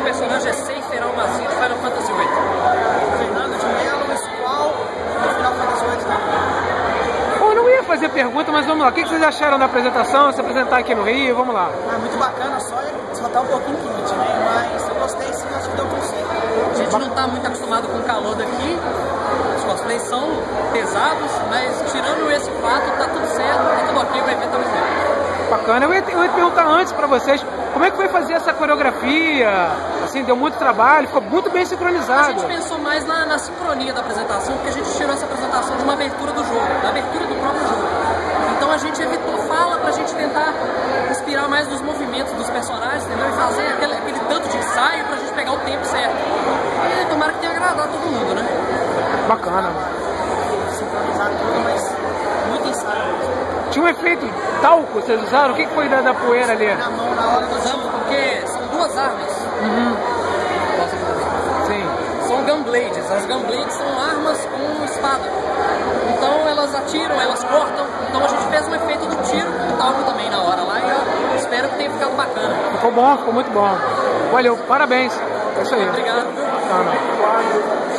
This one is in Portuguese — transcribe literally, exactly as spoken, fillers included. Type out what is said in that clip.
personagem é Seifer Almazir de Final Fantasy oito. Fernando de Mello, Squall, do Final Fantasy oito também. Pô, eu não ia fazer pergunta, mas vamos lá. O que vocês acharam da apresentação? Se apresentar aqui no Rio, vamos lá. Ah, muito bacana, só, só tá um pouquinho quente, né? Mas eu gostei sim, acho que deu tudo certo. A gente não tá muito acostumado com o calor daqui. Os cosplays são pesados, mas tirando esse fato, tá tudo certo, tá tudo ok, o evento tá muito bem. Bacana. Eu ia, eu ia perguntar antes pra vocês, como é que foi fazer essa coreografia? Assim, deu muito trabalho, ficou muito bem A sincronizado. gente pensou mais na, na sincronia da apresentação, porque a gente tirou essa apresentação de uma abertura do jogo, da abertura do próprio jogo. Então a gente evitou fala pra gente tentar inspirar mais nos movimentos dos personagens, entendeu? E fazer aquele, aquele tanto de ensaio pra gente pegar o tempo certo. E tomara que tenha agradado todo mundo, né? Bacana. Sincronizado tudo, mas muito ensaio. Tinha um efeito talco, vocês usaram? O que foi da, da poeira ali? Na mão, na hora do Usamos porque são duas armas. Uhum. Posso fazer? Sim. São gunblades. As gunblades são armas com espada. Então elas atiram, elas cortam. Então a gente fez um efeito do tiro com talco também na hora lá. E eu espero que tenha ficado bacana. Ficou bom, ficou muito bom. Valeu, parabéns. É isso aí. Obrigado. Tá, não.